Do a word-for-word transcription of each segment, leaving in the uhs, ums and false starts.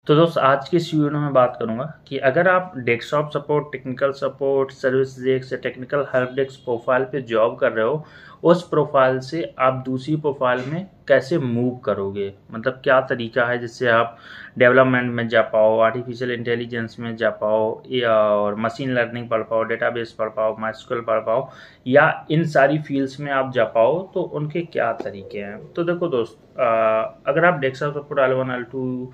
तो दोस्त आज की इस वीडियो में बात करूंगा कि अगर आप desktop support, technical support, service desk या टेक्निकल हेल्प डेस्क प्रोफाइल पे जॉब कर रहे हो, उस प्रोफाइल से आप दूसरी प्रोफाइल में कैसे मूव करोगे। मतलब क्या तरीका है जिससे आप डेवलपमेंट में जा पाओ, आर्टिफिशियल इंटेलिजेंस में जा पाओ, या और मशीन लर्निंग पढ़ पाओ, डेटाबेस पढ़ पाओ, माइस्क्यूएल पढ़ पाओ, या इन सारी फील्ड्स में आप जा पाओ। तो उनके क्या तरीके हैं। तो देखो दोस्त, आ, अगर आप desktop support L one L two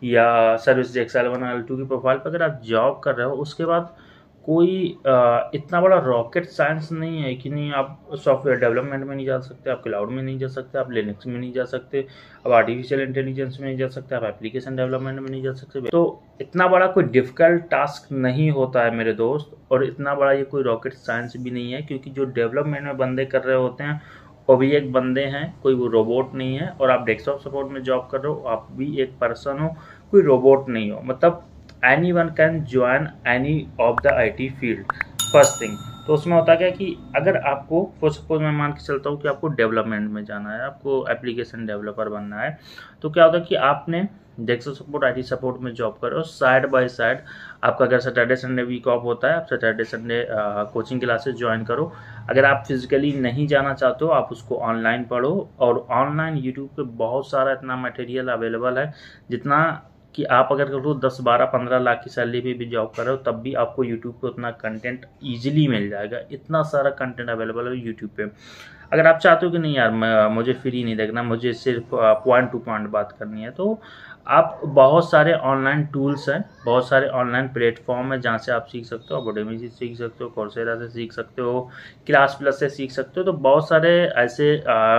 या service desk L one L two की प्रोफाइल पर अगर आप जॉब कर रहे हो, उसके बाद कोई आ, इतना बड़ा रॉकेट साइंस नहीं है कि नहीं आप सॉफ्टवेयर डेवलपमेंट में नहीं जा सकते, आप क्लाउड में नहीं जा सकते, आप लिनक्स में नहीं जा सकते, आप आर्टिफिशियल इंटेलिजेंस में नहीं जा सकते, आप एप्लीकेशन डेवलपमेंट में नहीं जा सकते। तो इतना बड़ा कोई डिफिकल्ट टास्क नहीं होता है मेरे दोस्त, और इतना बड़ा ये कोई रॉकेट साइंस भी नहीं है, क्योंकि जो डेवलपमेंट में बंदे कर रहे होते हैं वो भी एक बंदे हैं, कोई वो रोबोट नहीं है। और आप डेस्कटॉप सपोर्ट में जॉब कर रहे हो, आप भी एक पर्सन हो, कोई रोबोट नहीं हो। मतलब any one can join any of the I T field. First thing तो उसमें होता क्या कि अगर आपको फॉर सपोज मैं मान के चलता हूँ कि आपको डेवलपमेंट में जाना है, आपको एप्लीकेशन डेवलपर बनना है, तो क्या होता है कि आपने डेस्कटॉप सपोर्ट, आईटी सपोर्ट में जॉब करो, साइड बाय साइड आपका अगर सैटरडे संडे वीक ऑफ होता है, आप Saturday Sunday coaching classes join करो। अगर आप फिजिकली नहीं जाना चाहते हो, आप उसको ऑनलाइन पढ़ो। और ऑनलाइन यूट्यूब पे बहुत सारा इतना मटेरियल अवेलेबल है, जितना कि आप अगर करो दस बारह पंद्रह लाख की सैलरी पे भी जॉब कर रहे हो, तब भी आपको यूट्यूब पे उतना कंटेंट ईजिली मिल जाएगा। इतना सारा कंटेंट अवेलेबल है यूट्यूब पे। अगर आप चाहते हो कि नहीं यार मैं मुझे फ्री नहीं देखना, मुझे सिर्फ पॉइंट टू पॉइंट बात करनी है, तो आप बहुत सारे ऑनलाइन टूल्स हैं, बहुत सारे ऑनलाइन प्लेटफॉर्म है जहाँ से आप सीख सकते हो। आप Udemy से सीख सकते हो, कोर्सेरा से सीख सकते हो, क्लास प्लस से सीख सकते हो। तो बहुत सारे ऐसे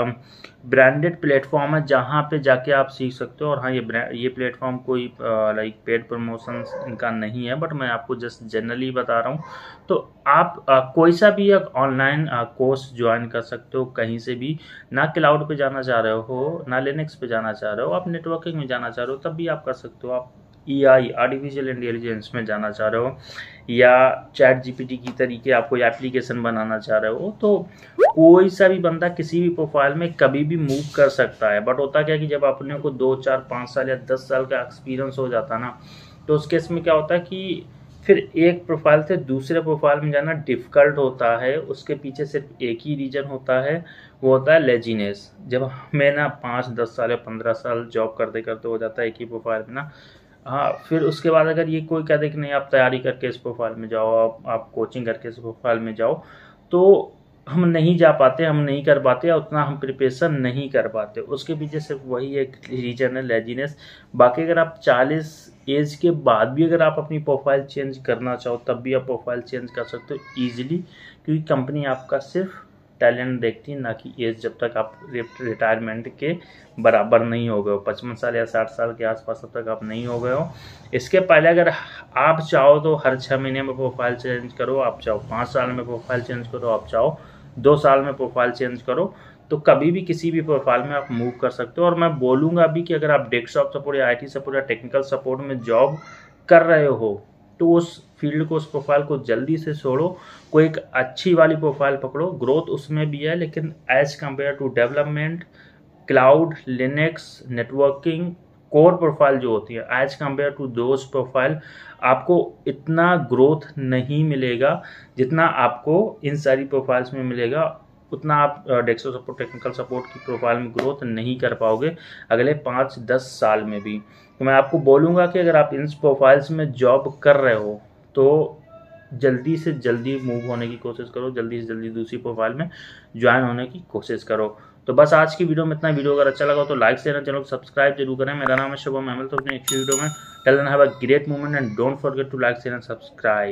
ब्रांडेड प्लेटफॉर्म है जहाँ पे जाके आप सीख सकते हो। और हाँ, ये ये प्लेटफॉर्म कोई लाइक पेड प्रमोशन इनका नहीं है, बट मैं आपको जस्ट जनरली बता रहा हूँ। तो आप आ, कोई सा भी एक ऑनलाइन कोर्स ज्वाइन कर सकते हो कहीं से भी। ना क्लाउड पे जाना चाह रहे हो, ना लिनक्स पे जाना चाह रहे हो, आप नेटवर्किंग में जाना चाह रहे हो, तब भी आप कर सकते हो। आप ई आई आर्टिफिशियल इंटेलिजेंस में जाना चाह रहे हो, या चैट जी पी टी की तरीके आप कोई एप्लीकेशन बनाना चाह रहे हो, तो कोई सा भी बंदा किसी भी प्रोफाइल में कभी भी मूव कर सकता है। बट होता क्या है कि जब अपने को दो चार पाँच साल या दस साल का एक्सपीरियंस हो जाता है ना, तो उस केस में क्या होता है कि फिर एक प्रोफाइल से दूसरे प्रोफाइल में जाना डिफ़िकल्ट होता है। उसके पीछे सिर्फ एक ही रीज़न होता है, वो होता है लेजीनेस। जब हमें ना पाँच दस साल या पंद्रह साल जॉब करते करते हो जाता है एक ही प्रोफाइल में ना, हाँ, फिर उसके बाद अगर ये कोई कहते कि नहीं आप तैयारी करके इस प्रोफाइल में जाओ, आप, आप कोचिंग करके इस प्रोफाइल में जाओ, तो हम नहीं जा पाते, हम नहीं कर पाते, या उतना हम प्रिपरेशन नहीं कर पाते। उसके पीछे सिर्फ वही एक रीजन है, लेजीनेस। बाकी अगर आप चालीस एज के बाद भी अगर आप अपनी प्रोफाइल चेंज करना चाहो, तब भी आप प्रोफाइल चेंज कर सकते हो ईजिली, क्योंकि कंपनी आपका सिर्फ टैलेंट देखती है, ना कि एज। जब तक आप रिटायरमेंट के बराबर नहीं हो गए हो, पचपन साल या साठ साल के आसपास तब तक आप नहीं हो गए हो। इसके पहले अगर आप चाहो तो हर छः महीने में प्रोफाइल चेंज करो, आप चाहो पाँच साल में प्रोफाइल चेंज करो, आप चाहो दो साल में प्रोफाइल चेंज करो, तो कभी भी किसी भी प्रोफाइल में आप मूव कर सकते हो। और मैं बोलूँगा भी कि अगर आप डेस्कटॉप सपोर्ट या आईटी सपोर्ट या टेक्निकल सपोर्ट में जॉब कर रहे हो, तो उस फील्ड को, उस प्रोफाइल को जल्दी से छोड़ो, कोई एक अच्छी वाली प्रोफाइल पकड़ो। ग्रोथ उसमें भी है, लेकिन as compared to development, cloud, Linux, networking, core profile जो होती है, as compared to those profile आपको इतना ग्रोथ नहीं मिलेगा जितना आपको इन सारी प्रोफाइल्स में मिलेगा। उतना आप डेस्कटॉप सपोर्ट, टेक्निकल सपोर्ट की प्रोफाइल में ग्रोथ नहीं कर पाओगे अगले पाँच दस साल में भी। तो मैं आपको बोलूँगा कि अगर आप इन प्रोफाइल्स में जॉब कर रहे हो, तो जल्दी से जल्दी मूव होने की कोशिश करो, जल्दी से जल्दी दूसरी प्रोफाइल में ज्वाइन होने की कोशिश करो। तो बस आज की वीडियो में इतना। वीडियो अगर अच्छा लगा तो लाइक शेयर चैनल को सब्सक्राइब जरूर करें। मेरा नाम है शुभम। मैं मिलता हूं अपनी नेक्स्ट वीडियो में। Till then have a great moment and don't forget to like share and subscribe.